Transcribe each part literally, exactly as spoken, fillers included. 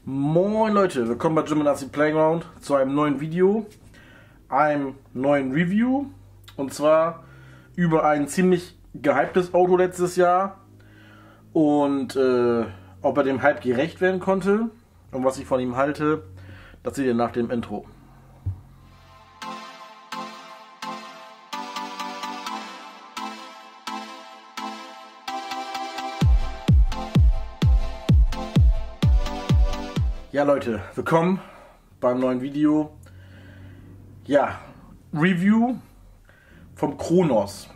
Moin Leute, willkommen bei Jim and Nazi Playground zu einem neuen Video, einem neuen Review, und zwar über ein ziemlich gehyptes Auto letztes Jahr und äh, ob er dem Hype gerecht werden konnte und was ich von ihm halte, das seht ihr nach dem Intro. Ja Leute, willkommen beim neuen Video. Ja, Review vom Kronos.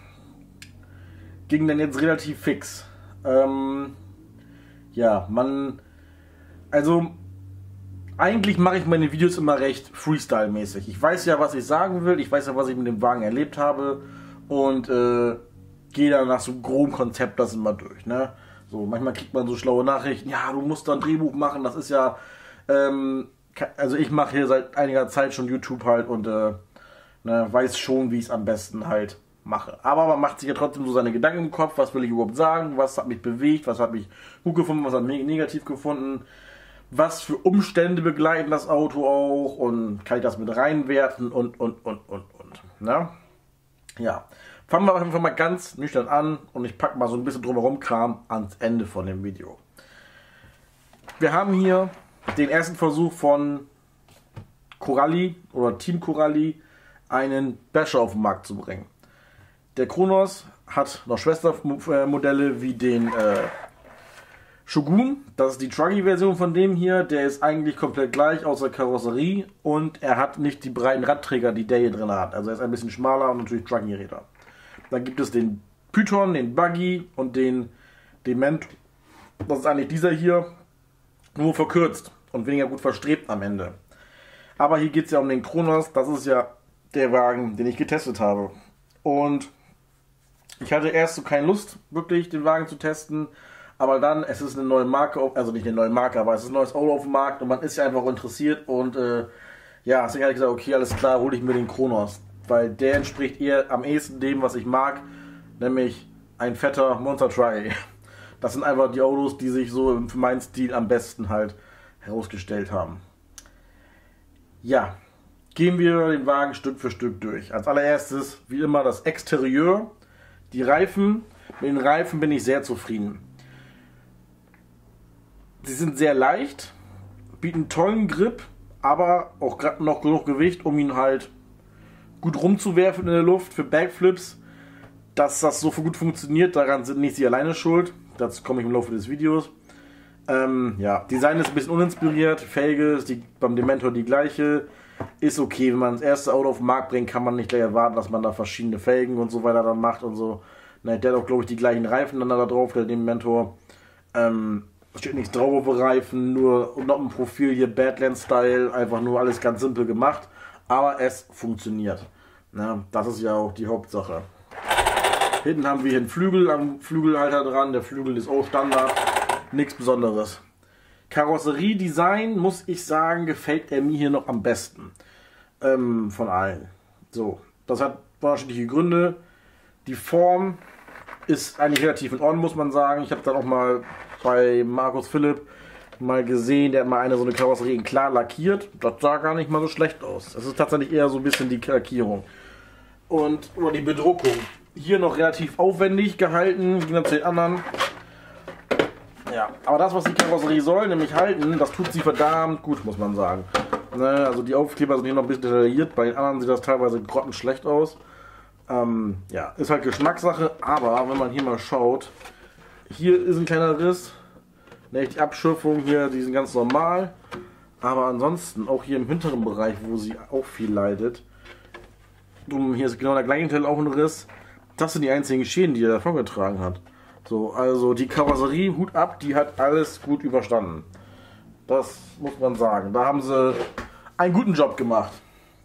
Ging dann jetzt relativ fix. Ähm, ja, man... Also, eigentlich mache ich meine Videos immer recht Freestyle-mäßig. Ich weiß ja, was ich sagen will. Ich weiß ja, was ich mit dem Wagen erlebt habe. Und äh, gehe dann nach so einem groben Konzept das immer durch. Ne? So, manchmal kriegt man so schlaue Nachrichten. Ja, du musst da ein Drehbuch machen. Das ist ja... Ähm, also ich mache hier seit einiger Zeit schon YouTube halt und äh, ne, weiß schon, wie ich es am besten halt mache. Aber man macht sich ja trotzdem so seine Gedanken im Kopf, was will ich überhaupt sagen, was hat mich bewegt, was hat mich gut gefunden, was hat mich negativ gefunden, was für Umstände begleiten das Auto auch und kann ich das mit reinwerten und und und und und. Ne? Ja, fangen wir einfach mal ganz nüchtern an und ich packe mal so ein bisschen drumherum Kram ans Ende von dem Video. Wir haben hier den ersten Versuch von Coralli oder Team Coralli, einen Basher auf den Markt zu bringen. Der Kronos hat noch Schwestermodelle wie den äh, Shogun. Das ist die Truggy-Version von dem hier. Der ist eigentlich komplett gleich, außer Karosserie. Und er hat nicht die breiten Radträger, die der hier drin hat. Also er ist ein bisschen schmaler und natürlich Truggy-Räder. Dann gibt es den Python, den Buggy und den Dement. Das ist eigentlich dieser hier, nur verkürzt und weniger gut verstrebt am Ende. Aber hier geht es ja um den Kronos. Das ist ja der Wagen, den ich getestet habe. Und ich hatte erst so keine Lust, wirklich den Wagen zu testen. Aber dann, es ist eine neue Marke, also nicht eine neue Marke, aber es ist ein neues Auto auf dem Markt und man ist ja einfach interessiert. Und äh, ja, deswegen habe ich gesagt, okay, alles klar, hole ich mir den Kronos. Weil der entspricht eher am ehesten dem, was ich mag. Nämlich ein fetter Monster Truck. Das sind einfach die Autos, die sich so für meinen Stil am besten halt herausgestellt haben. Ja, gehen wir den Wagen Stück für Stück durch. Als allererstes, wie immer, das Exterieur. Die Reifen. Mit den Reifen bin ich sehr zufrieden. Sie sind sehr leicht, bieten tollen Grip, aber auch gerade noch genug Gewicht, um ihn halt gut rumzuwerfen in der Luft für Backflips. Dass das so gut funktioniert, daran sind nicht sie alleine schuld. Dazu komme ich im Laufe des Videos. Ähm, ja, Design ist ein bisschen uninspiriert. Felge ist die, beim Dementor die gleiche. Ist okay, wenn man das erste Auto auf den Markt bringt, kann man nicht gleich erwarten, dass man da verschiedene Felgen und so weiter dann macht und so. Ne, der hat auch, glaube ich, die gleichen Reifen dann da drauf, der Dementor. Ähm, steht nichts drauf auf den Reifen, nur noch ein Profil hier, Badlands-Style, einfach nur alles ganz simpel gemacht. Aber es funktioniert. Ne, das ist ja auch die Hauptsache. Hinten haben wir hier einen Flügel am Flügelhalter dran. Der Flügel ist auch Standard. Nichts Besonderes. Karosserie-Design, muss ich sagen, gefällt er mir hier noch am besten. Ähm, von allen. So, das hat unterschiedliche Gründe. Die Form ist eigentlich relativ in Ordnung, muss man sagen. Ich habe dann auch mal bei Markus Philipp mal gesehen, der hat mal eine so eine Karosserie in klar lackiert. Das sah gar nicht mal so schlecht aus. Es ist tatsächlich eher so ein bisschen die Lackierung. Und oder die Bedruckung. Hier noch relativ aufwendig gehalten, wie zu den anderen. Ja, aber das, was die Karosserie soll, nämlich halten, das tut sie verdammt gut, muss man sagen. Ne, also die Aufkleber sind hier noch ein bisschen detailliert, bei den anderen sieht das teilweise grottenschlecht aus. Ähm, ja, ist halt Geschmackssache, aber wenn man hier mal schaut, hier ist ein kleiner Riss. Ne, die Abschürfung hier, die sind ganz normal. Aber ansonsten, auch hier im hinteren Bereich, wo sie auch viel leidet, hier ist genau der gleiche Teil auch ein Riss. Das sind die einzigen Schäden, die er davon getragen hat. So, also die Karosserie, Hut ab, die hat alles gut überstanden. Das muss man sagen. Da haben sie einen guten Job gemacht.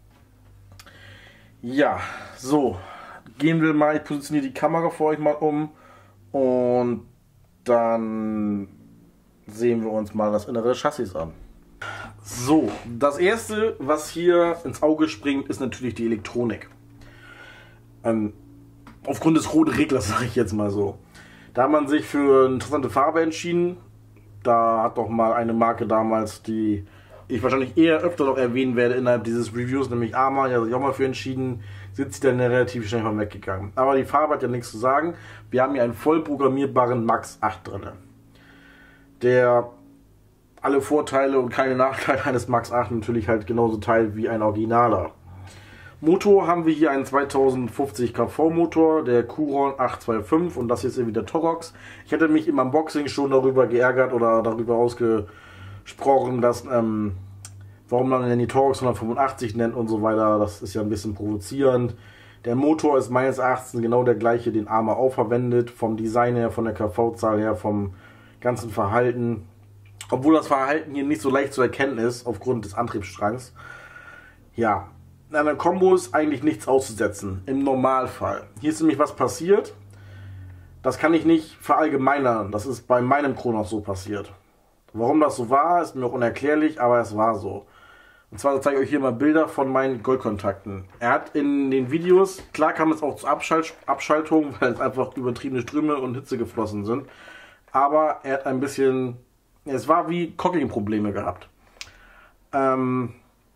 Ja, so. Gehen wir mal, ich positioniere die Kamera für euch mal um. Und dann sehen wir uns mal das innere Chassis an. So, das erste, was hier ins Auge springt, ist natürlich die Elektronik. Ähm, aufgrund des roten Reglers, sage ich jetzt mal so. Da hat man sich für eine interessante Farbe entschieden. Da hat doch mal eine Marke damals, die ich wahrscheinlich eher öfter noch erwähnen werde innerhalb dieses Reviews, nämlich Arma, ja, sich auch mal für entschieden, sind sie dann relativ schnell von weggegangen. Aber die Farbe hat ja nichts zu sagen. Wir haben hier einen voll programmierbaren Max acht drin, der alle Vorteile und keine Nachteile eines Max acht natürlich halt genauso teilt wie ein Originaler. Motor haben wir hier einen zweitausendfünfzig K V Motor, der Curon acht zwei fünf, und das hier ist irgendwie der Torox. Ich hätte mich im Unboxing schon darüber geärgert oder darüber ausgesprochen, dass, ähm, warum man den Torox hundertfünfundachtzig nennt und so weiter. Das ist ja ein bisschen provozierend. Der Motor ist meines Erachtens genau der gleiche, den Arma auch verwendet, vom Design her, von der K V-Zahl her, vom ganzen Verhalten. Obwohl das Verhalten hier nicht so leicht zu erkennen ist, aufgrund des Antriebsstrangs. Ja. In einer Kombo ist eigentlich nichts auszusetzen, im Normalfall. Hier ist nämlich was passiert, das kann ich nicht verallgemeinern, das ist bei meinem Kronos so passiert. Warum das so war, ist mir auch unerklärlich, aber es war so. Und zwar zeige ich euch hier mal Bilder von meinen Goldkontakten. Er hat in den Videos, klar kam es auch zu Abschalt Abschaltungen, weil es einfach übertriebene Ströme und Hitze geflossen sind, aber er hat ein bisschen, es war wie Cocking-Probleme gehabt. Ähm...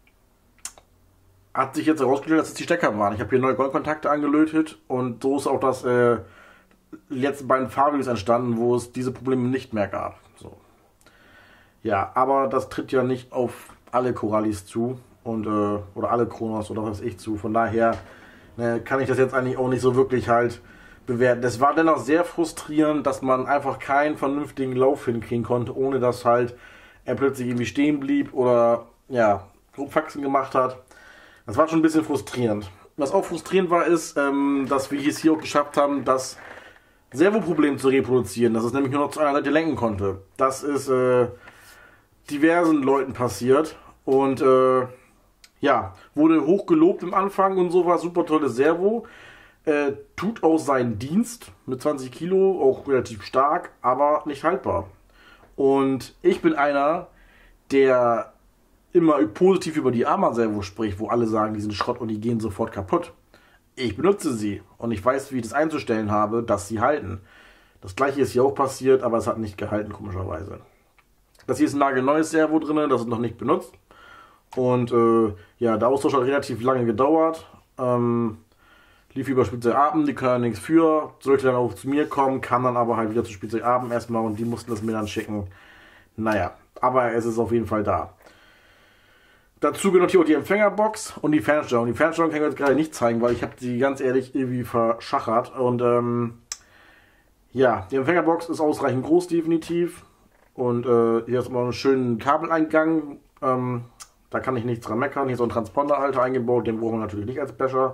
Hat sich jetzt herausgestellt, dass es die Stecker waren. Ich habe hier neue Goldkontakte angelötet und so ist auch das äh, letzten beiden Fahrvideos entstanden, wo es diese Probleme nicht mehr gab. So. Ja, aber das tritt ja nicht auf alle Corollis zu und äh, oder alle Kronos oder was weiß ich zu. Von daher ne, kann ich das jetzt eigentlich auch nicht so wirklich halt bewerten. Es war dennoch sehr frustrierend, dass man einfach keinen vernünftigen Lauf hinkriegen konnte, ohne dass halt er plötzlich irgendwie stehen blieb oder ja, Faxen gemacht hat. Das war schon ein bisschen frustrierend. Was auch frustrierend war, ist, ähm, dass wir es hier auch geschafft haben, das Servoproblem zu reproduzieren, dass es nämlich nur noch zu einer Seite lenken konnte. Das ist äh, diversen Leuten passiert und äh, ja, wurde hoch gelobt im Anfang und so, war super tolles Servo. Äh, tut auch seinen Dienst mit zwanzig Kilo, auch relativ stark, aber nicht haltbar. Und ich bin einer, der immer positiv über die Arma-Servo spricht, wo alle sagen, die sind Schrott und die gehen sofort kaputt. Ich benutze sie und ich weiß, wie ich das einzustellen habe, dass sie halten. Das gleiche ist hier auch passiert, aber es hat nicht gehalten, komischerweise. Das hier ist ein nagelneues Servo drin, das ist noch nicht benutzt. Und äh, ja, der Austausch hat relativ lange gedauert. Ähm, lief über Spielzeug Aben, die können ja nichts für. Sollte dann auch zu mir kommen, kam dann aber halt wieder zu Spielzeug Aben erstmal und die mussten das mir dann schicken. Naja, aber es ist auf jeden Fall da. Dazu gehört hier auch die Empfängerbox und die Fernsteuerung. Die Fernsteuerung kann ich jetzt gerade nicht zeigen, weil ich habe die ganz ehrlich irgendwie verschachert. Und ähm, ja, die Empfängerbox ist ausreichend groß definitiv. Und äh, hier ist noch einen schönen Kabeleingang. Ähm, da kann ich nichts dran meckern. Hier ist so ein Transponderhalter eingebaut, den brauchen wir natürlich nicht als Becher.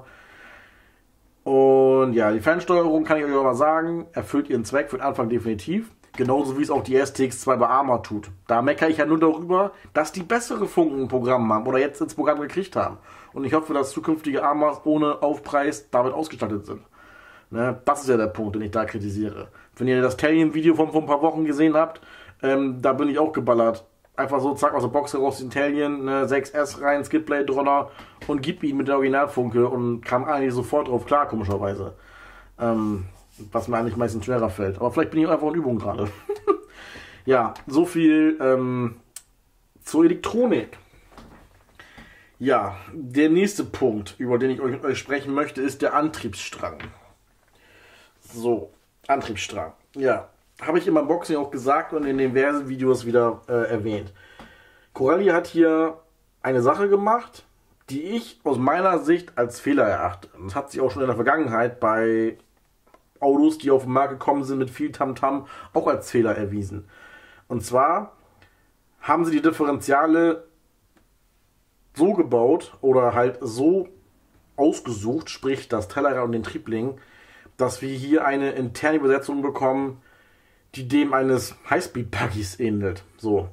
Und ja, die Fernsteuerung kann ich euch aber sagen, erfüllt ihren Zweck für den Anfang definitiv. Genauso wie es auch die S T X zwei bei Arma tut. Da meckere ich ja nur darüber, dass die bessere Funken im Programm haben oder jetzt ins Programm gekriegt haben. Und ich hoffe, dass zukünftige Armas ohne Aufpreis damit ausgestattet sind. Ne? Das ist ja der Punkt, den ich da kritisiere. Wenn ihr das Talion-Video von vor ein paar Wochen gesehen habt, ähm, da bin ich auch geballert. Einfach so, zack, aus der Box heraus den Talion, ne, sechs S rein, Skidblade drunter und gib ihn mit der Originalfunke und kam eigentlich sofort drauf klar, komischerweise. Ähm... Was mir eigentlich meistens schwerer fällt. Aber vielleicht bin ich einfach in Übung gerade. Ja, so viel ähm, zur Elektronik. Ja, der nächste Punkt, über den ich euch, euch sprechen möchte, ist der Antriebsstrang. So, Antriebsstrang. Ja, habe ich im Unboxing auch gesagt und in den diversen Videos wieder äh, erwähnt. Corolli hat hier eine Sache gemacht, die ich aus meiner Sicht als Fehler erachte. Das hat sich auch schon in der Vergangenheit bei Autos, die auf den Markt gekommen sind mit viel Tamtam, auch als Fehler erwiesen. Und zwar haben sie die Differentiale so gebaut oder halt so ausgesucht, sprich das Tellerrad und den Triebling, dass wir hier eine interne Übersetzung bekommen, die dem eines Highspeed-Buggys ähnelt. So.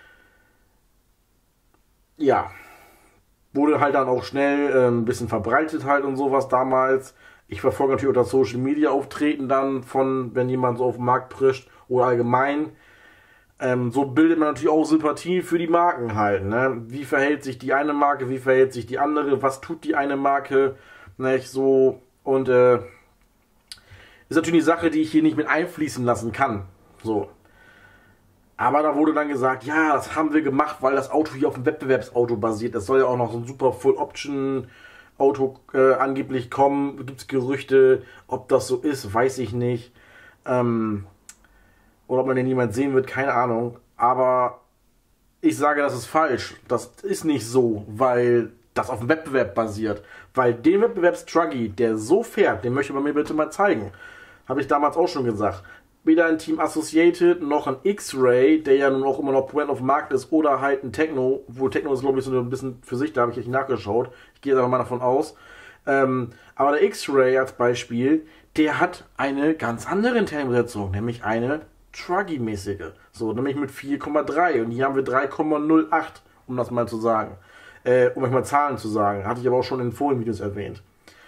Ja. Wurde halt dann auch schnell äh, ein bisschen verbreitet halt und sowas damals. Ich verfolge natürlich auch das Social Media Auftreten dann von, wenn jemand so auf den Markt prischt oder allgemein. Ähm, so bildet man natürlich auch Sympathie für die Marken halt. Ne? Wie verhält sich die eine Marke, wie verhält sich die andere, was tut die eine Marke, nicht so. Und äh, ist natürlich eine Sache, die ich hier nicht mit einfließen lassen kann. So. Aber da wurde dann gesagt, ja, das haben wir gemacht, weil das Auto hier auf dem Wettbewerbsauto basiert. Es soll ja auch noch so ein super Full-Option-Auto äh, angeblich kommen. Gibt es Gerüchte, ob das so ist, weiß ich nicht. Ähm, oder ob man den niemand sehen wird, keine Ahnung. Aber ich sage, das ist falsch. Das ist nicht so, weil das auf dem Wettbewerb basiert. Weil den Wettbewerbstruggy, der so fährt, den möchte man mir bitte mal zeigen. Habe ich damals auch schon gesagt. Weder ein Team Associated noch ein X-Ray, der ja nun auch immer noch Point of Markt ist, oder halt ein Techno, wo Techno ist, glaube ich, so ein bisschen für sich, da habe ich nicht nachgeschaut. Ich gehe jetzt aber mal davon aus. Ähm, aber der X-Ray als Beispiel, der hat eine ganz andere Internetbesetzung, nämlich eine Truggy-mäßige. So, nämlich mit vier Komma drei und hier haben wir drei Komma null acht, um das mal zu sagen. Äh, um euch mal Zahlen zu sagen. Hatte ich aber auch schon in vorigen Videos erwähnt.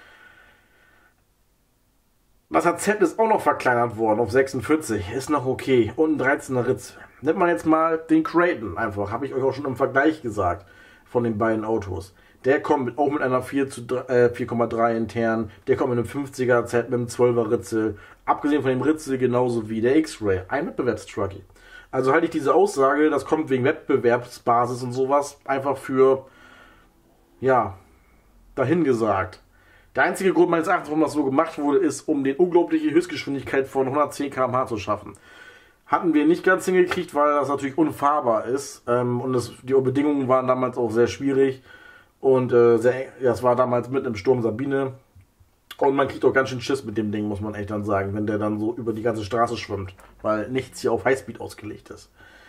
Das A Z ist auch noch verkleinert worden auf sechsundvierzig. Ist noch okay. Und ein dreizehner Ritz. Nimmt man jetzt mal den Creighton einfach. Habe ich euch auch schon im Vergleich gesagt. Von den beiden Autos. Der kommt mit, auch mit einer vier Komma drei intern. Der kommt mit einem fünfziger A Z, mit einem zwölfer Ritzel. Abgesehen von dem Ritzel genauso wie der X-Ray. Ein Wettbewerbstruggy. Also halte ich diese Aussage, das kommt wegen Wettbewerbsbasis und sowas, einfach für, ja, dahingesagt. Der einzige Grund meines Erachtens, warum das so gemacht wurde, ist, um die unglaubliche Höchstgeschwindigkeit von hundertzehn Kilometer pro Stunde zu schaffen. Hatten wir nicht ganz hingekriegt, weil das natürlich unfahrbar ist. Ähm, und das, die Bedingungen waren damals auch sehr schwierig. Und äh, sehr, ja, es war damals mitten im Sturm Sabine. Und man kriegt auch ganz schön Schiss mit dem Ding, muss man echt dann sagen, wenn der dann so über die ganze Straße schwimmt. Weil nichts hier auf Highspeed ausgelegt ist.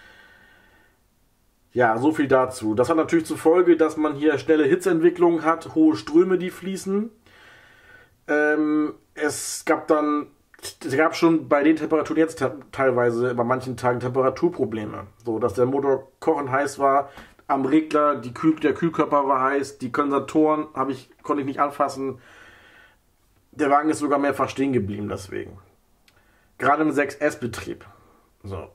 Ja, so viel dazu. Das hat natürlich zur Folge, dass man hier schnelle Hitzeentwicklung hat, hohe Ströme, die fließen. Ähm, es gab dann, es gab schon bei den Temperaturen jetzt teilweise bei manchen Tagen Temperaturprobleme. So, dass der Motor kochend heiß war, am Regler, die Kühl, der Kühlkörper war heiß, die Kondensatoren habe ich, konnte ich nicht anfassen. Der Wagen ist sogar mehrfach stehen geblieben deswegen. Gerade im sechs S Betrieb. So.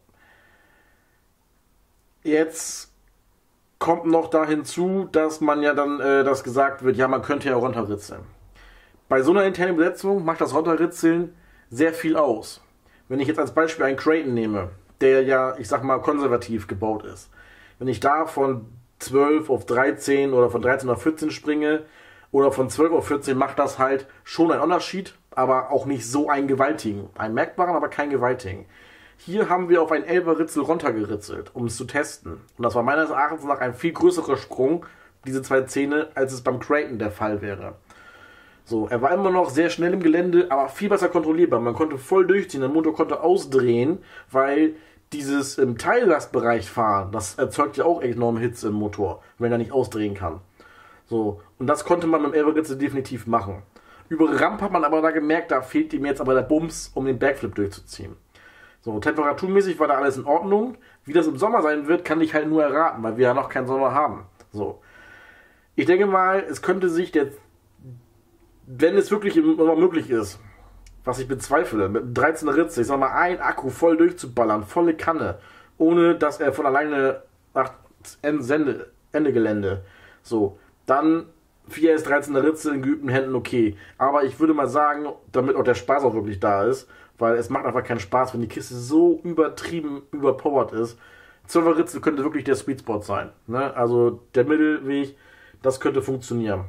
Jetzt kommt noch da hinzu, dass man ja dann, äh, das gesagt wird, ja, man könnte ja runterritzeln. Bei so einer internen Besetzung macht das Runterritzeln sehr viel aus. Wenn ich jetzt als Beispiel einen Creighton nehme, der ja, ich sag mal, konservativ gebaut ist. Wenn ich da von zwölf auf dreizehn oder von dreizehn auf vierzehn springe oder von zwölf auf vierzehn, macht das halt schon einen Unterschied, aber auch nicht so einen gewaltigen. Einen merkbaren, aber keinen gewaltigen. Hier haben wir auf einen elfer Ritzel runtergeritzelt, um es zu testen. Und das war meines Erachtens nach ein viel größerer Sprung, diese zwei Zähne, als es beim Creighton der Fall wäre. So, er war immer noch sehr schnell im Gelände, aber viel besser kontrollierbar. Man konnte voll durchziehen, der Motor konnte ausdrehen, weil dieses im Teillastbereich fahren, das erzeugt ja auch enorme Hitze im Motor, wenn er nicht ausdrehen kann. So, und das konnte man mit dem elfer Ritzel definitiv machen. Über Ramp hat man aber da gemerkt, da fehlt ihm jetzt aber der Bums, um den Backflip durchzuziehen. So, temperaturmäßig war da alles in Ordnung. Wie das im Sommer sein wird, kann ich halt nur erraten, weil wir ja noch keinen Sommer haben. So. Ich denke mal, es könnte sich der, wenn es wirklich immer möglich ist, was ich bezweifle, mit einem dreizehner Ritze, ich sag mal, ein Akku voll durchzuballern, volle Kanne, ohne dass er von alleine nach Ende, Ende Gelände, so, dann vier S dreizehner Ritze in geübten Händen, okay. Aber ich würde mal sagen, damit auch der Spaß auch wirklich da ist, weil es macht einfach keinen Spaß, wenn die Kiste so übertrieben überpowered ist. zwölfer Ritzel könnte wirklich der Sweet Spot sein. Ne? Also der Mittelweg, das könnte funktionieren.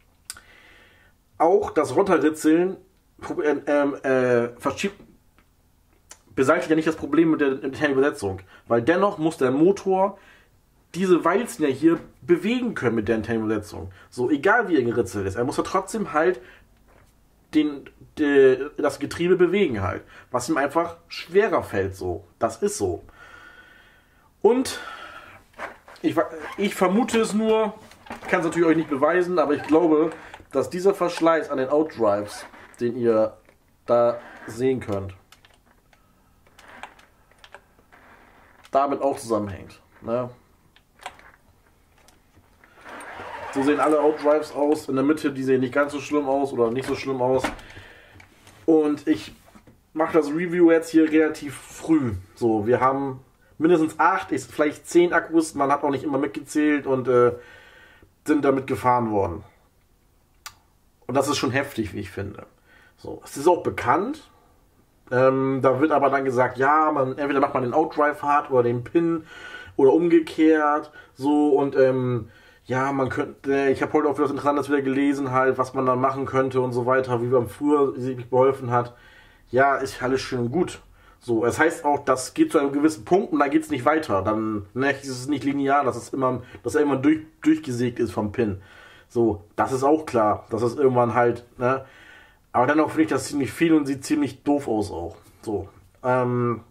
Auch das Runterritzeln äh, äh, verschiebt, beseitigt ja nicht das Problem mit der internen Besetzung. Weil dennoch muss der Motor diese Walzen ja hier bewegen können mit der internen Besetzung. So, egal wie er geritzelt ist, er muss ja trotzdem halt den, de, das Getriebe bewegen halt. Was ihm einfach schwerer fällt so. Das ist so. Und ich, ich vermute es nur, kann es natürlich euch nicht beweisen, aber ich glaube, dass dieser Verschleiß an den Outdrives, den ihr da sehen könnt, damit auch zusammenhängt. Ne? So sehen alle Outdrives aus. In der Mitte, die sehen nicht ganz so schlimm aus oder nicht so schlimm aus. Und ich mache das Review jetzt hier relativ früh. So, wir haben mindestens acht, vielleicht zehn Akkus. Man hat auch nicht immer mitgezählt und äh, sind damit gefahren worden. Und das ist schon heftig, wie ich finde. So, es ist auch bekannt, Ähm, da wird aber dann gesagt, ja, man, entweder macht man den Outdrive hart oder den Pin oder umgekehrt, so, und ähm, ja, man könnte, ich habe heute auch was Interessantes wieder gelesen, halt, was man dann machen könnte und so weiter, wie man früher sich geholfen hat. Ja, ist alles schön und gut. So, es heißt auch, das geht zu einem gewissen Punkt und dann geht es nicht weiter. Dann ne, ist es nicht linear, dass es immer, dass er immer durch, durchgesägt ist vom Pin. So, das ist auch klar, dass es irgendwann halt, ne. Aber dann auch finde ich das ziemlich viel und sieht ziemlich doof aus auch. So, ähm.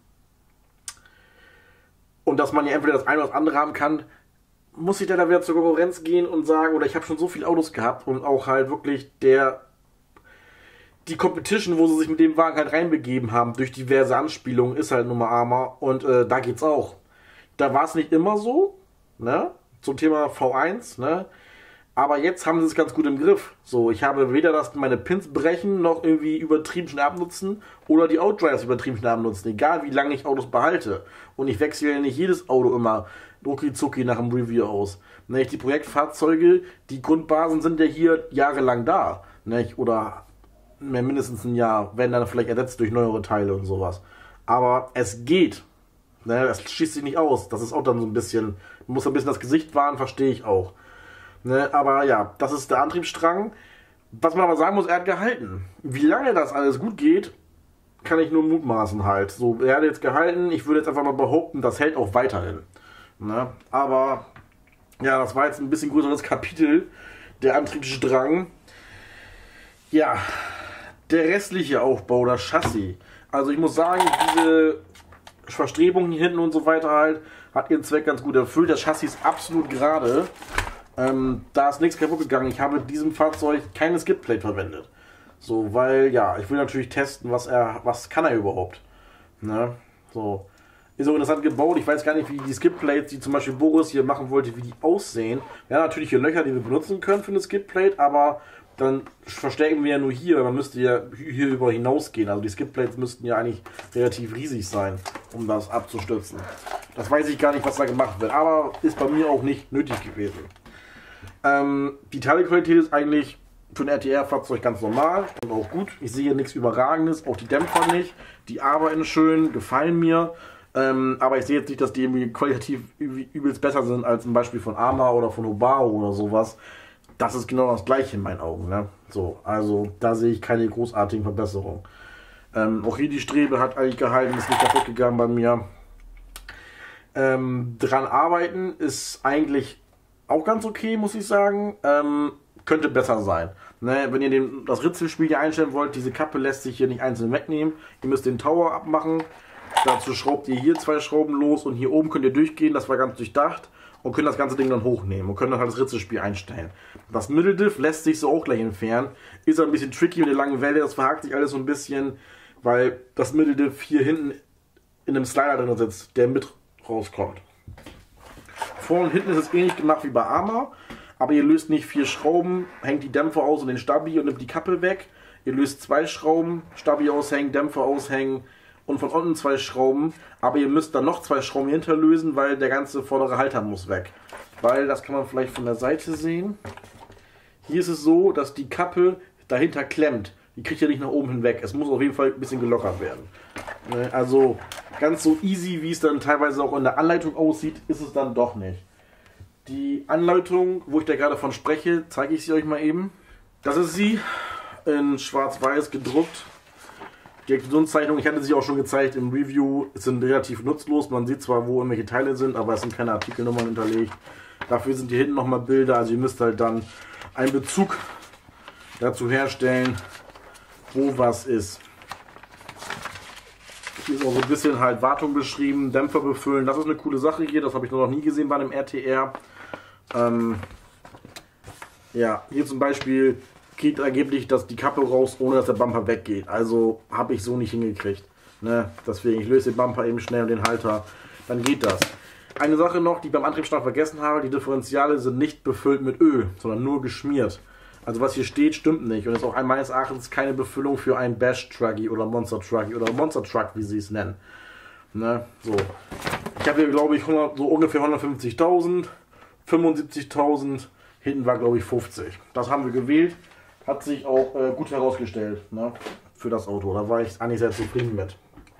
Und dass man ja entweder das eine oder das andere haben kann, muss ich da wieder zur Konkurrenz gehen und sagen, oder ich habe schon so viele Autos gehabt und auch halt wirklich der, die Competition, wo sie sich mit dem Wagen halt reinbegeben haben, durch diverse Anspielungen, ist halt Nummer Arma und äh, da geht's auch. Da war es nicht immer so, ne, zum Thema V eins, ne, aber jetzt haben sie es ganz gut im Griff. So, ich habe weder das meine Pins brechen, noch irgendwie übertrieben schnell abnutzen oder die Outdrives übertrieben schnell abnutzen, egal wie lange ich Autos behalte. Und ich wechsle ja nicht jedes Auto immer rucki zucki nach dem Review aus. Ne, die Projektfahrzeuge, die Grundbasen sind ja hier jahrelang da, ne, oder mehr mindestens ein Jahr, werden dann vielleicht ersetzt durch neuere Teile und sowas. Aber es geht. Ne, das schließt sich nicht aus. Das ist auch dann so ein bisschen, man muss ein bisschen das Gesicht wahren, verstehe ich auch. Ne, aber ja, das ist der Antriebsstrang. Was man aber sagen muss, er hat gehalten. Wie lange das alles gut geht, kann ich nur mutmaßen halt. So, er hat jetzt gehalten, ich würde jetzt einfach mal behaupten, das hält auch weiterhin. Ne, aber ja, das war jetzt ein bisschen größeres Kapitel, der Antriebsstrang. Ja, der restliche Aufbau, das Chassis. Also ich muss sagen, diese Verstrebung hier hinten und so weiter halt, hat ihren Zweck ganz gut erfüllt. Das Chassis ist absolut gerade. Ähm, da ist nichts kaputt gegangen. Ich habe in diesem Fahrzeug keine Skidplate verwendet. So, weil, ja, ich will natürlich testen, was er, was kann er überhaupt. Ne? So. Ist auch interessant gebaut. Ich weiß gar nicht, wie die Skidplates, die zum Beispiel Boris hier machen wollte, wie die aussehen. Ja, natürlich hier Löcher, die wir benutzen können für eine Skidplate, aber dann verstärken wir ja nur hier, man müsste ja hier über hinausgehen. Also die Skidplates müssten ja eigentlich relativ riesig sein, um das abzustützen. Das weiß ich gar nicht, was da gemacht wird, aber ist bei mir auch nicht nötig gewesen. Ähm, die Teilequalität ist eigentlich für ein R T R-Fahrzeug ganz normal und auch gut. Ich sehe nichts Überragendes, auch die Dämpfer nicht. Die arbeiten schön, gefallen mir. Ähm, aber ich sehe jetzt nicht, dass die irgendwie qualitativ übelst besser sind als zum Beispiel von Arma oder von Hobaro oder sowas. Das ist genau das gleiche in meinen Augen. Ne? So, also da sehe ich keine großartigen Verbesserungen. Ähm, auch hier die Strebe hat eigentlich gehalten, ist nicht kaputt gegangen bei mir. Ähm, dran arbeiten ist eigentlich auch ganz okay, muss ich sagen. Ähm, könnte besser sein. Ne? Wenn ihr den, das Ritzelspiel hier einstellen wollt, diese Kappe lässt sich hier nicht einzeln wegnehmen. Ihr müsst den Tower abmachen. Dazu schraubt ihr hier zwei Schrauben los und hier oben könnt ihr durchgehen. Das war ganz durchdacht. Und können das ganze Ding dann hochnehmen und können dann halt das Ritzelspiel einstellen. Das Mitteldiff lässt sich so auch gleich entfernen. Ist ein bisschen tricky mit der langen Welle, das verhakt sich alles so ein bisschen, weil das Mitteldiff hier hinten in einem Slider drin sitzt, der mit rauskommt. Vorne und hinten ist es ähnlich gemacht wie bei Arma, aber ihr löst nicht vier Schrauben, hängt die Dämpfer aus und den Stabi und nimmt die Kappe weg. Ihr löst zwei Schrauben, Stabi aushängen, Dämpfer aushängen und von unten zwei Schrauben, aber ihr müsst dann noch zwei Schrauben hinterlösen, weil der ganze vordere Halter muss weg. Weil, das kann man vielleicht von der Seite sehen, hier ist es so, dass die Kappe dahinter klemmt. Die kriegt ihr nicht nach oben hinweg. Es muss auf jeden Fall ein bisschen gelockert werden. Also ganz so easy, wie es dann teilweise auch in der Anleitung aussieht, ist es dann doch nicht. Die Anleitung, wo ich da gerade von spreche, zeige ich sie euch mal eben. Das ist sie, in schwarz-weiß gedruckt. Die Explosionszeichnungen, ich hatte sie auch schon gezeigt im Review, sind relativ nutzlos. Man sieht zwar, wo irgendwelche Teile sind, aber es sind keine Artikelnummern hinterlegt. Dafür sind hier hinten nochmal Bilder, also ihr müsst halt dann einen Bezug dazu herstellen, wo was ist. Hier ist auch so ein bisschen halt Wartung beschrieben, Dämpfer befüllen. Das ist eine coole Sache hier, das habe ich noch nie gesehen bei einem R T R. Ähm, ja, hier zum Beispiel geht angeblich dass die Kappe raus, ohne dass der Bumper weggeht. Also habe ich so nicht hingekriegt. Ne? Deswegen, ich löse den Bumper eben schnell und den Halter, dann geht das. Eine Sache noch, die ich beim Antriebsstrang vergessen habe, die Differentiale sind nicht befüllt mit Öl, sondern nur geschmiert. Also was hier steht, stimmt nicht und ist auch meines Erachtens keine Befüllung für ein Bash Trucky oder Monster Trucky oder Monster Truck, wie sie es nennen. Ne? So. Ich habe hier glaube ich hundert, so ungefähr hundertfünfzigtausend, fünfundsiebzigtausend, hinten war glaube ich fünfzig. Das haben wir gewählt, hat sich auch äh, gut herausgestellt. Ne? für das Auto. Da war ich eigentlich sehr zufrieden mit.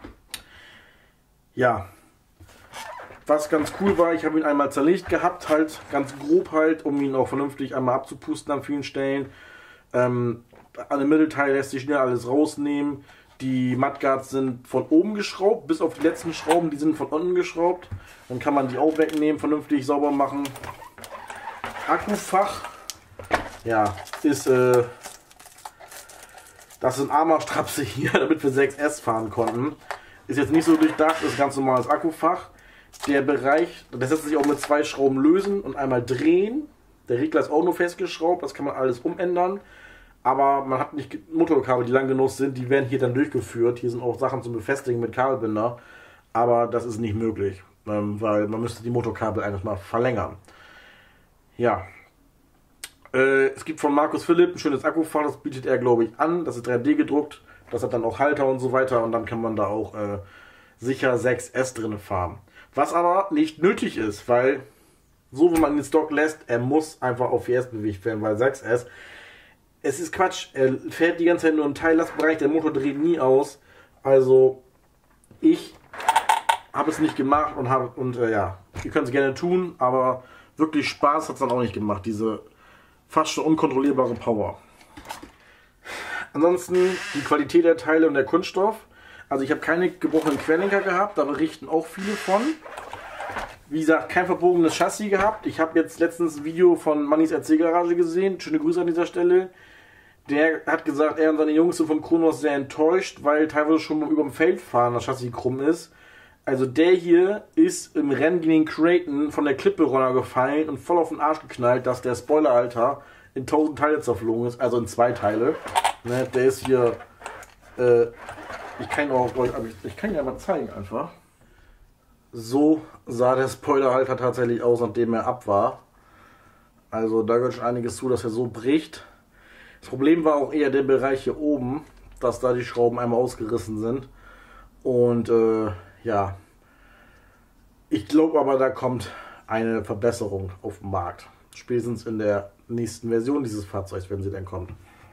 Ja, was ganz cool war, ich habe ihn einmal zerlegt gehabt, halt ganz grob halt, um ihn auch vernünftig einmal abzupusten an vielen Stellen. Ähm, an dem Mittelteil lässt sich schnell alles rausnehmen. Die Mudguards sind von oben geschraubt, bis auf die letzten Schrauben, die sind von unten geschraubt. Dann kann man die auch wegnehmen, vernünftig sauber machen. Akkufach, ja, ist, äh, das sind Arma-Strapse hier, damit wir sechs S fahren konnten. Ist jetzt nicht so durchdacht, ist ganz normales Akkufach. Der Bereich, das lässt sich auch mit zwei Schrauben lösen und einmal drehen. Der Regler ist auch nur festgeschraubt, das kann man alles umändern. Aber man hat nicht Motorkabel, die lang genug sind, die werden hier dann durchgeführt. Hier sind auch Sachen zum Befestigen mit Kabelbinder. Aber das ist nicht möglich, ähm, weil man müsste die Motorkabel einfach mal verlängern. Ja. Äh, es gibt von Markus Philipp ein schönes Akkufach, das bietet er, glaube ich, an. Das ist drei D gedruckt, das hat dann auch Halter und so weiter. Und dann kann man da auch äh, sicher sechs S drin fahren. Was aber nicht nötig ist, weil so wie man den Stock lässt, er muss einfach auf vier S bewegt werden, weil sechs S, es ist Quatsch, er fährt die ganze Zeit nur im Teillastbereich, der Motor dreht nie aus. Also ich habe es nicht gemacht und habe und äh, ja, ihr könnt es gerne tun, aber wirklich Spaß hat es dann auch nicht gemacht, diese fast schon unkontrollierbare Power. Ansonsten die Qualität der Teile und der Kunststoff. Also ich habe keine gebrochenen Querlenker gehabt, da berichten auch viele von. Wie gesagt, kein verbogenes Chassis gehabt. Ich habe jetzt letztens ein Video von Mannys R C-Garage gesehen. Schöne Grüße an dieser Stelle. Der hat gesagt, er und seine Jungs sind vom Kronos sehr enttäuscht, weil teilweise schon über dem Feld fahren das Chassis krumm ist. Also der hier ist im Rennen gegen den Creighton von der Klippe runtergefallen und voll auf den Arsch geknallt, dass der Spoilerhalter in tausend Teile zerflogen ist, also in zwei Teile. Ne, der ist hier... Äh, Ich kann, auch, ich kann ihn aber zeigen einfach. So sah der Spoilerhalter tatsächlich aus, nachdem er ab war. Also da gehört schon einiges zu, dass er so bricht. Das Problem war auch eher der Bereich hier oben, dass da die Schrauben einmal ausgerissen sind. Und äh, ja, ich glaube aber, da kommt eine Verbesserung auf den Markt. Spätestens in der nächsten Version dieses Fahrzeugs, wenn sie dann kommt.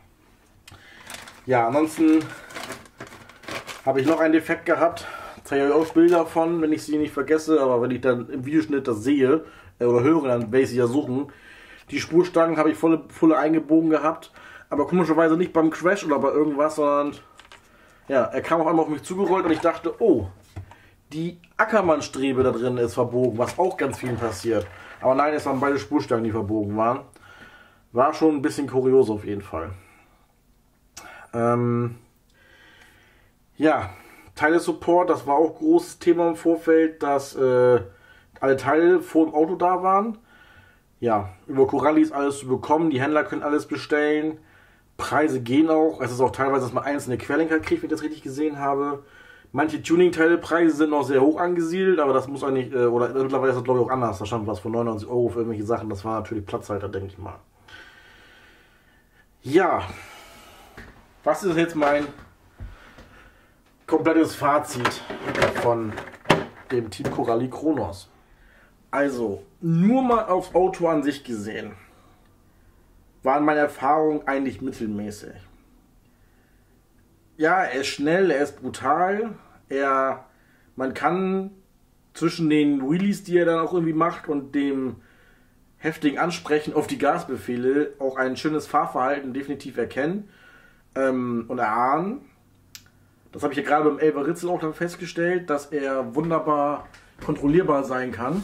Ja, ansonsten habe ich noch einen Defekt gehabt. Zeige ich euch auch Bilder von, wenn ich sie nicht vergesse, aber wenn ich dann im Videoschnitt das sehe äh, oder höre, dann werde ich sie ja suchen. Die Spurstangen habe ich volle, volle eingebogen gehabt, aber komischerweise nicht beim Crash oder bei irgendwas, sondern ja, er kam auf einmal auf mich zugerollt und ich dachte, oh, die Ackermann-Strebe da drin ist verbogen, was auch ganz vielen passiert. Aber nein, es waren beide Spurstangen, die verbogen waren. War schon ein bisschen kurios auf jeden Fall. Ähm... Ja, Teile-Support, das war auch ein großes Thema im Vorfeld, dass äh, alle Teile vor dem Auto da waren. Ja, über Coralli ist alles zu bekommen, die Händler können alles bestellen. Preise gehen auch, es ist auch teilweise, dass man einzelne Querlenker kriegt, wenn ich das richtig gesehen habe. Manche Tuning-Teile-Preise sind noch sehr hoch angesiedelt, aber das muss eigentlich, äh, oder mittlerweile ist das glaube ich auch anders. Da stand was von neunundneunzig Euro für irgendwelche Sachen, das war natürlich Platzhalter, denke ich mal. Ja, was ist jetzt mein komplettes Fazit von dem Team Coralli Kronos? Also, nur mal aufs Auto an sich gesehen, waren meine Erfahrungen eigentlich mittelmäßig. Ja, er ist schnell, er ist brutal, er, man kann zwischen den Wheelies, die er dann auch irgendwie macht, und dem heftigen Ansprechen auf die Gasbefehle auch ein schönes Fahrverhalten definitiv erkennen ähm, und erahnen. Das habe ich ja gerade beim Elfer Ritzel auch dann festgestellt, dass er wunderbar kontrollierbar sein kann.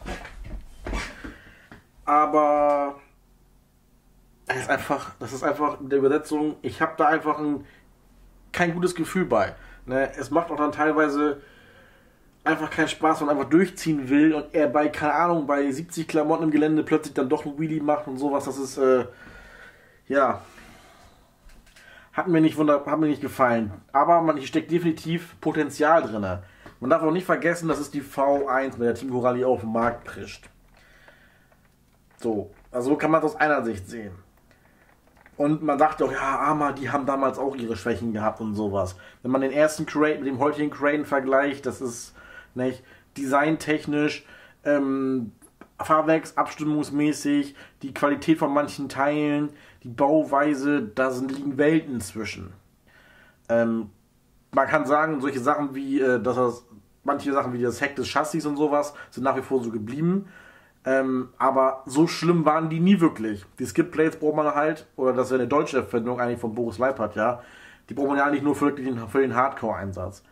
Aber es ist einfach, das ist einfach in der Übersetzung, ich habe da einfach ein, kein gutes Gefühl bei. Ne? Es macht auch dann teilweise einfach keinen Spaß, wenn man einfach durchziehen will und er bei, keine Ahnung, bei siebzig Klamotten im Gelände plötzlich dann doch ein Wheelie macht und sowas. Das ist, äh, ja... Hat mir nicht wunder, hat mir nicht gefallen. Aber man, hier steckt definitiv Potenzial drin. Man darf auch nicht vergessen, das ist die V eins, mit der Team Coralli auf den Markt prischt. So, also kann man das aus einer Sicht sehen. Und man sagt auch, ja, Arma, die haben damals auch ihre Schwächen gehabt und sowas. Wenn man den ersten Crane mit dem heutigen Crane vergleicht, das ist nicht designtechnisch, ähm, fahrwerksabstimmungsmäßig, die Qualität von manchen Teilen, die Bauweise, da sind, liegen Welten zwischen. Ähm, man kann sagen, solche Sachen wie, äh, dass das, manche Sachen wie das Heck des Chassis und sowas sind nach wie vor so geblieben. Ähm, aber so schlimm waren die nie wirklich. Die Skip-Plates braucht man halt, oder das ist ja eine deutsche Erfindung eigentlich von Boris Leipert, ja. Die braucht man ja eigentlich nur für den, für den Hardcore-Einsatz.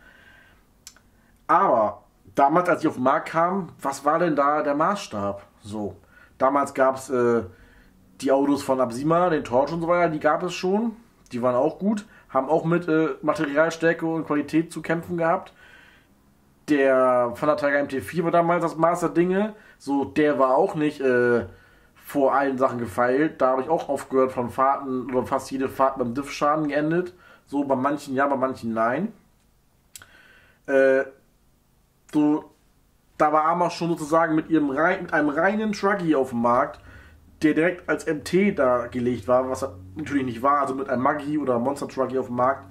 Aber damals, als ich auf den Markt kam, was war denn da der Maßstab? So, damals gab es äh, die Autos von Absima, den Torch und so weiter, die gab es schon. Die waren auch gut, haben auch mit äh, Materialstärke und Qualität zu kämpfen gehabt. Der Fanatec M T vier war damals das Maß der Dinge. So, der war auch nicht äh, vor allen Sachen gefeilt. Da habe ich auch aufgehört von Fahrten, oder fast jede Fahrt beim Diffschaden geendet. So, bei manchen ja, bei manchen nein. Äh, so, da war Arma schon sozusagen mit, ihrem, mit einem reinen Truckie auf dem Markt, der direkt als M T da gelegt war, was er natürlich nicht war, also mit einem Maggi oder Monster Truckie auf dem Markt.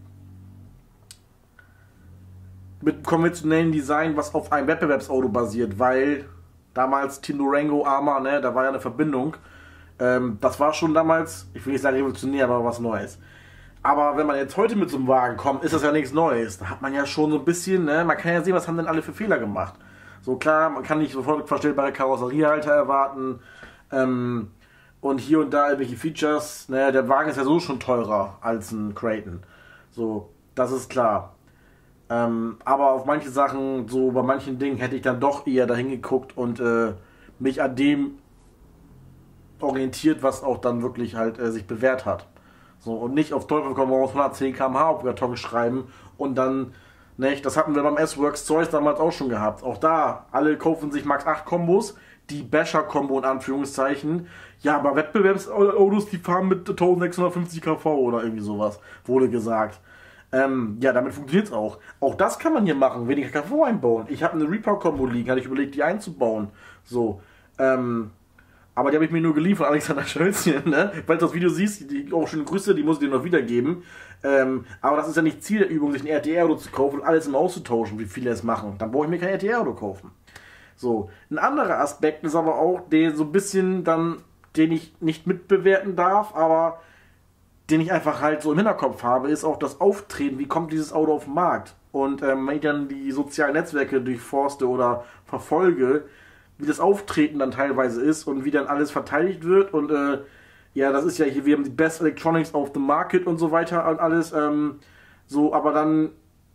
Mit einem konventionellen Design, was auf einem Wettbewerbsauto basiert, weil damals Team Durango, Arma, ne, da war ja eine Verbindung. Ähm, das war schon damals, ich will nicht sagen revolutionär, aber was Neues. Aber wenn man jetzt heute mit so einem Wagen kommt, ist das ja nichts Neues. Da hat man ja schon so ein bisschen, ne, man kann ja sehen, was haben denn alle für Fehler gemacht. So klar, man kann nicht sofort verstellbare Karosseriehalter erwarten. Ähm, und hier und da irgendwelche Features, ne, der Wagen ist ja so schon teurer als ein Kraton. So, das ist klar. Ähm, aber auf manche Sachen, so bei manchen Dingen hätte ich dann doch eher dahin geguckt und äh, mich an dem orientiert, was auch dann wirklich halt äh, sich bewährt hat. So, und nicht auf Teufel komm raus hundertzehn Kilometer pro Stunde auf Karton schreiben und dann, ne, das hatten wir beim S-Works Zeus damals auch schon gehabt. Auch da, alle kaufen sich Max acht Kombos, die Basher-Kombo in Anführungszeichen. Ja, aber Wettbewerbsautos, die fahren mit eintausendsechshundertfünfzig Kilowatt oder irgendwie sowas, wurde gesagt. Ähm, ja, damit funktioniert es auch. Auch das kann man hier machen, weniger K V einbauen. Ich habe eine Reaper-Kombo liegen, hatte ich überlegt, die einzubauen. So, ähm, aber die habe ich mir nur geliehen von Alexander Schölzchen, ne? Weil du das Video siehst, die auch schöne Grüße, die muss ich dir noch wiedergeben. Ähm, aber das ist ja nicht Ziel der Übung, sich ein R T R-Auto zu kaufen und alles im auszutauschen, wie viele es machen. Dann brauche ich mir kein R T R-Auto kaufen. So, ein anderer Aspekt ist aber auch, der so ein bisschen dann, den ich nicht mitbewerten darf, aber den ich einfach halt so im Hinterkopf habe, ist auch das Auftreten, wie kommt dieses Auto auf den Markt. Und ähm, wenn ich dann die sozialen Netzwerke durchforste oder verfolge, wie das Auftreten dann teilweise ist und wie dann alles verteidigt wird und äh, ja, das ist ja hier, wir haben die Best Electronics auf the Market und so weiter und alles, ähm, so, aber dann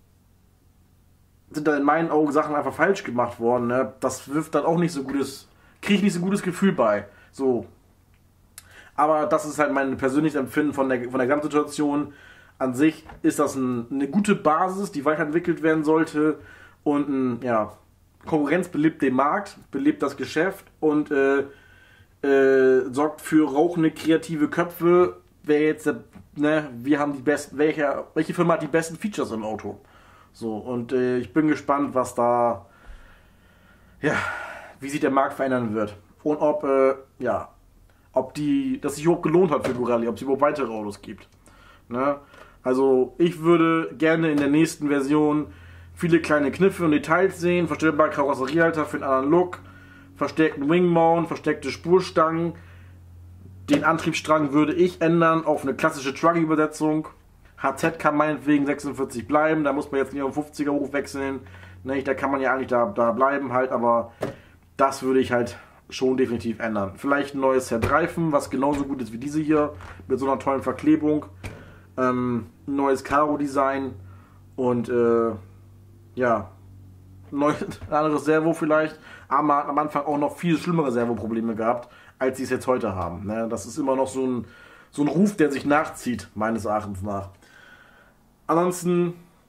sind da in meinen Augen Sachen einfach falsch gemacht worden, ne? Das wirft dann auch nicht so gutes, kriege ich nicht so gutes Gefühl bei, so. Aber das ist halt mein persönliches Empfinden von der, von der Gesamtsituation. An sich ist das ein, eine gute Basis, die weiterentwickelt werden sollte. Und ein, ja, Konkurrenz belebt den Markt, belebt das Geschäft und äh, äh, sorgt für rauchende, kreative Köpfe. Wer jetzt, ne, wir haben die besten, welche, welche Firma hat die besten Features im Auto? So, und äh, ich bin gespannt, was da, ja, wie sich der Markt verändern wird. Und ob, äh, ja, ob die, das sich überhaupt gelohnt hat für Gorelli, ob es überhaupt weitere Autos gibt. Ne? Also ich würde gerne in der nächsten Version viele kleine Kniffe und Details sehen, verstellbare Karosseriehalter für einen anderen Look, verstärkten Wingmount, versteckte Spurstangen. Den Antriebsstrang würde ich ändern auf eine klassische Truck-Übersetzung. H Z kann meinetwegen sechsundvierzig bleiben, da muss man jetzt nicht auf den fünfziger hochwechseln. Ne? Da kann man ja eigentlich da, da bleiben halt, aber das würde ich halt schon definitiv ändern. Vielleicht ein neues Set Reifen, was genauso gut ist wie diese hier, mit so einer tollen Verklebung. Ähm, ein neues Karo-Design und äh, ja, ein neues, ein anderes Servo vielleicht. Aber man hat am Anfang auch noch viel schlimmere Servoprobleme gehabt, als sie es jetzt heute haben. Ne? Das ist immer noch so ein, so ein Ruf, der sich nachzieht, meines Erachtens nach. Ansonsten,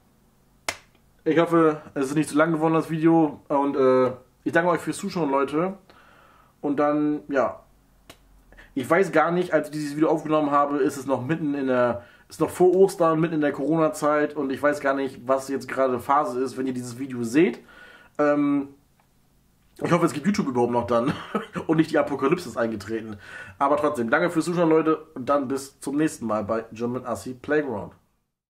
ich hoffe, es ist nicht zu lang geworden, das Video. Und äh, ich danke euch fürs Zuschauen, Leute. Und dann, ja, ich weiß gar nicht, als ich dieses Video aufgenommen habe, ist es noch mitten in der, ist noch vor Ostern, mitten in der Corona-Zeit und ich weiß gar nicht, was jetzt gerade Phase ist, wenn ihr dieses Video seht. Ähm, ich hoffe, es gibt YouTube überhaupt noch dann und nicht die Apokalypse ist eingetreten. Aber trotzdem, danke fürs Zuschauen, Leute, und dann bis zum nächsten Mal bei German Assi Playground.